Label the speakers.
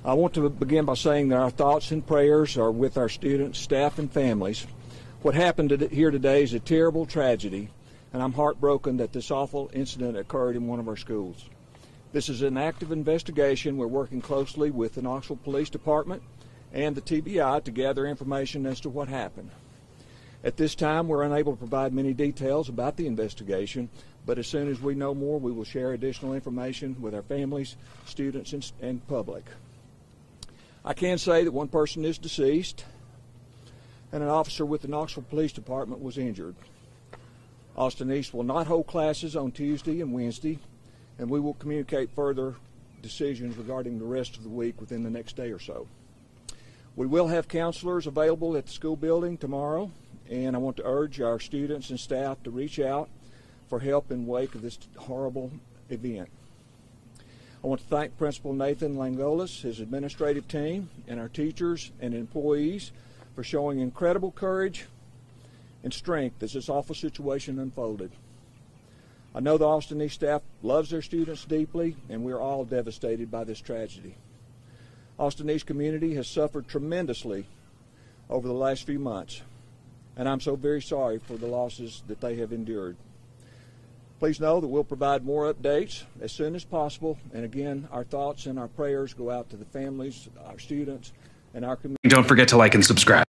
Speaker 1: I want to begin by saying that our thoughts and prayers are with our students, staff, and families. What happened here today is a terrible tragedy, and I'm heartbroken that this awful incident occurred in one of our schools. This is an active investigation. We're working closely with the Knoxville Police Department and the TBI to gather information as to what happened. At this time, we're unable to provide many details about the investigation, but as soon as we know more, we will share additional information with our families, students, and public. I can say that one person is deceased, and an officer with the Knoxville Police Department was injured. Austin East will not hold classes on Tuesday and Wednesday, and we will communicate further decisions regarding the rest of the week within the next day or so. We will have counselors available at the school building tomorrow, and I want to urge our students and staff to reach out for help in wake of this horrible event. I want to thank Principal Nathan Langolis, his administrative team, and our teachers and employees for showing incredible courage and strength as this awful situation unfolded. I know the Austin East staff loves their students deeply, and we're all devastated by this tragedy. Austin East community has suffered tremendously over the last few months, and I'm so very sorry for the losses that they have endured. Please know that we'll provide more updates as soon as possible, and again, our thoughts and our prayers go out to the families, our students, and our community.
Speaker 2: Don't forget to like and subscribe.